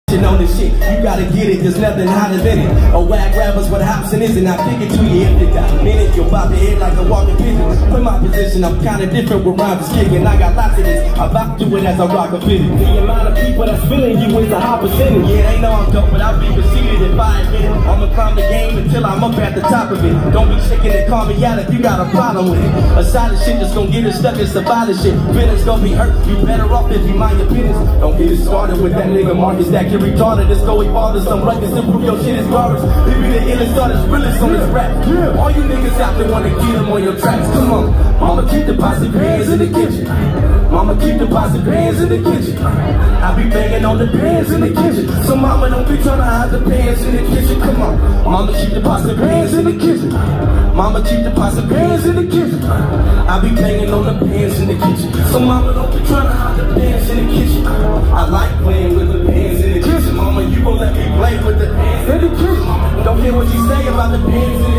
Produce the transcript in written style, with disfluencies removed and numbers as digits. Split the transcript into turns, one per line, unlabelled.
On this shit, you gotta get it, there's nothing hotter than it. A whack rapper's what Hopsin is, and I kick it to you if you got a minute. You'll bob your head like a walking pigeon. For my position, I'm kinda different with rhymes is kicking. I got lots of this, I bop to it as I rock a fitted. The amount of people that's feeling you is a high percentage. Yeah, they know I'm dope, but I'll be conceited if I admit it. I'ma climb the game until I'm up at the top of it. Don't be shaking and call me out if you got a problem with it. A side of shit that's gonna get us stuck in survival shit. Feelings gonna be hurt, you better off if you mind your business. Don't get it started with that nigga Marcus that can retarded. Let's go father some records and prove your shit is garbage. He be the illest artist, realest on this rap. All you niggas out there wanna get him on your tracks. Come on, mama keep the posse pans in the kitchen. Mama keep the posse pans in the kitchen. I be banging on the pans in the kitchen. So mama don't be trying to hide the pans in the kitchen. Come on, mama keep the posse pans in the kitchen. Mama keep the posse pans in the kitchen. I be banging on the pans in the kitchen. So mama don't be trying to hide the pans in the kitchen. I like playing with the pans in the kitchen. Mama, you gon' let me play with the pans in the kitchen. Don't care what you say about the pans in the kitchen.